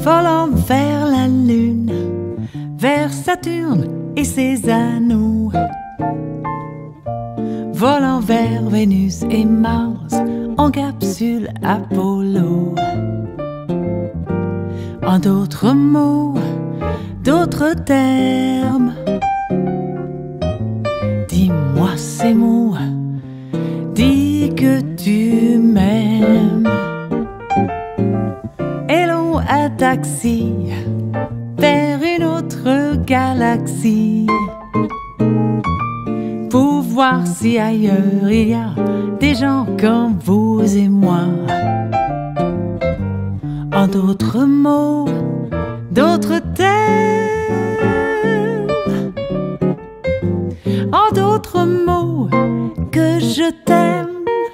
volant vers la lune, vers Saturne et ses anneaux, volant vers Vénus et Mars en capsule Apollo. En d'autres mots, d'autres termes, dis-moi ces mots, dis que tu m'aimes. Hello, un taxi vers une autre galaxie, pour voir si ailleurs il y a des gens comme vous et moi. En d'autres mots, d'autres termes, en d'autres mots, que je t'aime.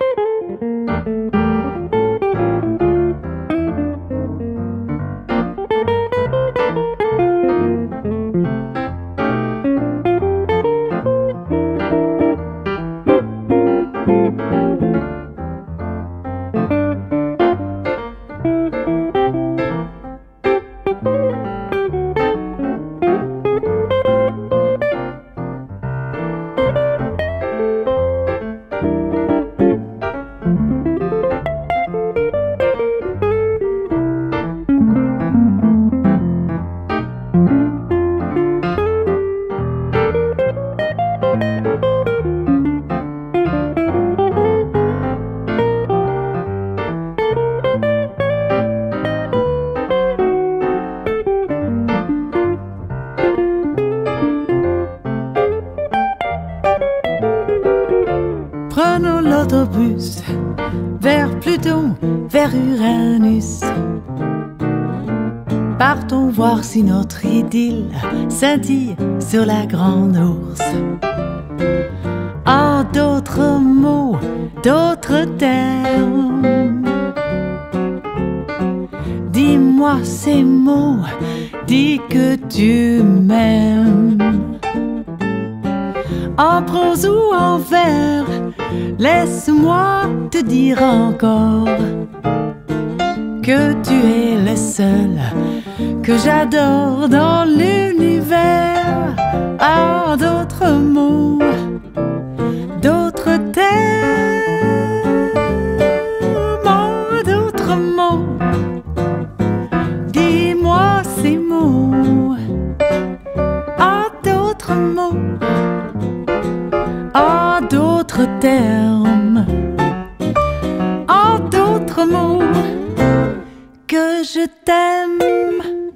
Prenons l'autobus vers Pluton, vers Uranus. Partons voir si notre idylle scintille sur la grande ours. En d'autres mots, d'autres termes, dis-moi ces mots, dis que tu m'aimes. En prose ou en vers, laisse-moi te dire encore que tu es le seul que j'adore dans l'univers. En d'autres mots, d'autres termes, en d'autres mots, dis-moi ces mots. En d'autres mots, en d'autres termes, en d'autres mots, que je t'aime.